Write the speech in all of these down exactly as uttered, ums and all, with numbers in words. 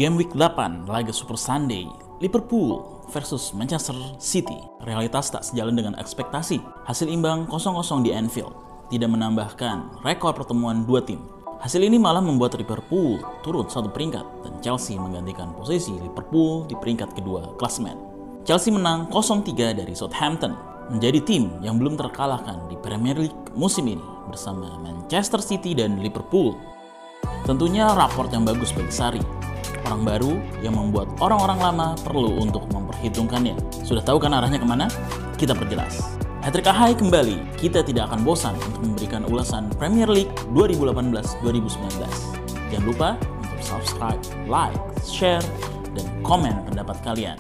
Game Week delapan, laga Super Sunday, Liverpool versus Manchester City. Realitas tak sejalan dengan ekspektasi. Hasil imbang kosong kosong di Anfield tidak menambahkan rekor pertemuan dua tim. Hasil ini malah membuat Liverpool turun satu peringkat dan Chelsea menggantikan posisi Liverpool di peringkat kedua klasemen. Chelsea menang nol tiga dari Southampton, menjadi tim yang belum terkalahkan di Premier League musim ini bersama Manchester City dan Liverpool. Tentunya raport yang bagus bagi Sarri, orang baru yang membuat orang-orang lama perlu untuk memperhitungkannya. Sudah tahu kan arahnya kemana? Kita perjelas. Hat-trick Ahai kembali, kita tidak akan bosan untuk memberikan ulasan Premier League dua ribu delapan belas dua ribu sembilan belas. Jangan lupa untuk subscribe, like, share, dan komen pendapat kalian.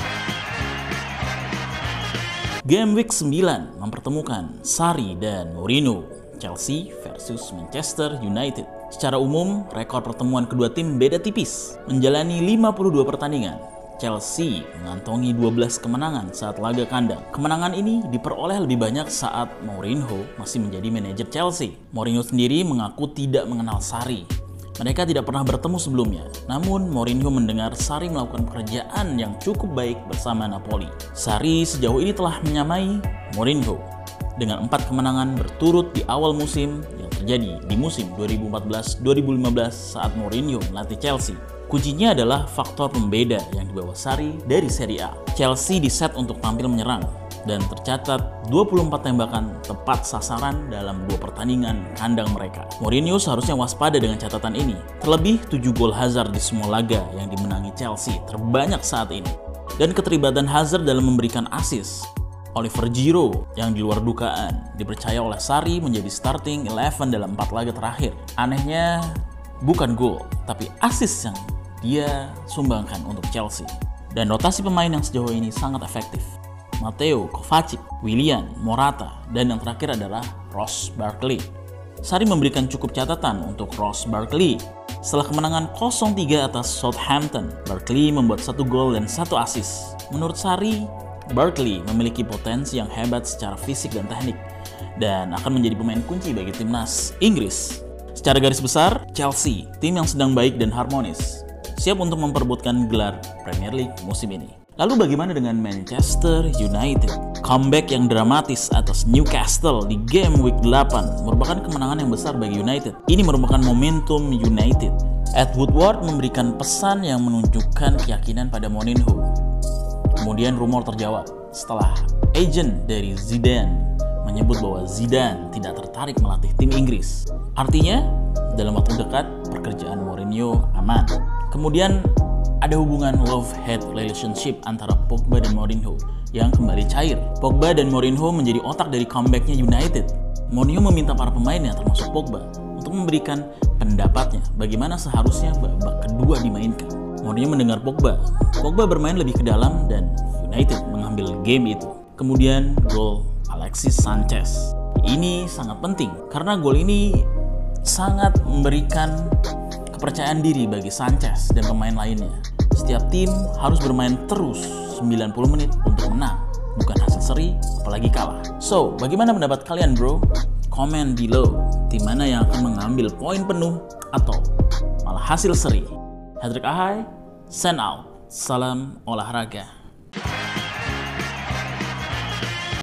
Game Week sembilan mempertemukan Sarri dan Mourinho, Chelsea versus Manchester United. Secara umum, rekor pertemuan kedua tim beda tipis. Menjalani lima puluh dua pertandingan, Chelsea mengantongi dua belas kemenangan saat laga kandang. Kemenangan ini diperoleh lebih banyak saat Mourinho masih menjadi manajer Chelsea. Mourinho sendiri mengaku tidak mengenal Sarri. Mereka tidak pernah bertemu sebelumnya. Namun, Mourinho mendengar Sarri melakukan pekerjaan yang cukup baik bersama Napoli. Sarri sejauh ini telah menyamai Mourinho dengan empat kemenangan berturut di awal musim yang terjadi di musim dua ribu empat belas dua ribu lima belas saat Mourinho melatih Chelsea. Kuncinya adalah faktor pembeda yang dibawa Sarri dari Serie A. Chelsea diset untuk tampil menyerang dan tercatat dua puluh empat tembakan tepat sasaran dalam dua pertandingan kandang mereka. Mourinho seharusnya waspada dengan catatan ini. Terlebih tujuh gol Hazard di semua laga yang dimenangi Chelsea terbanyak saat ini. Dan keterlibatan Hazard dalam memberikan assist. Oliver Giroud yang di luar dugaan dipercaya oleh Sarri menjadi starting eleven dalam empat laga terakhir. Anehnya bukan gol, tapi assist yang dia sumbangkan untuk Chelsea. Dan rotasi pemain yang sejauh ini sangat efektif. Mateo Kovacic, Willian, Morata, dan yang terakhir adalah Ross Barkley. Sarri memberikan cukup catatan untuk Ross Barkley. Setelah kemenangan nol tiga atas Southampton, Barkley membuat satu gol dan satu assist. Menurut Sarri, Barkley memiliki potensi yang hebat secara fisik dan teknik dan akan menjadi pemain kunci bagi timnas Inggris. Secara garis besar, Chelsea, tim yang sedang baik dan harmonis, siap untuk memperebutkan gelar Premier League musim ini. Lalu bagaimana dengan Manchester United? Comeback yang dramatis atas Newcastle di game week delapan merupakan kemenangan yang besar bagi United. Ini merupakan momentum United. Ed Woodward memberikan pesan yang menunjukkan keyakinan pada Mourinho. Kemudian rumor terjawab setelah agent dari Zidane menyebut bahwa Zidane tidak tertarik melatih tim Inggris. Artinya, dalam waktu dekat pekerjaan Mourinho aman. Kemudian ada hubungan love-hate relationship antara Pogba dan Mourinho yang kembali cair. Pogba dan Mourinho menjadi otak dari comebacknya United. Mourinho meminta para pemainnya termasuk Pogba untuk memberikan pendapatnya bagaimana seharusnya babak kedua dimainkan. Mourinho mendengar Pogba. Pogba bermain lebih ke dalam dan United mengambil game itu. Kemudian gol Alexis Sanchez. Ini sangat penting karena gol ini sangat memberikan kepercayaan diri bagi Sanchez dan pemain lainnya. Setiap tim harus bermain terus sembilan puluh menit untuk menang, bukan hasil seri apalagi kalah. So, bagaimana pendapat kalian, bro? Comment below. Tim mana yang akan mengambil poin penuh atau malah hasil seri? Hat-trick Ahai, send out. Salam olahraga.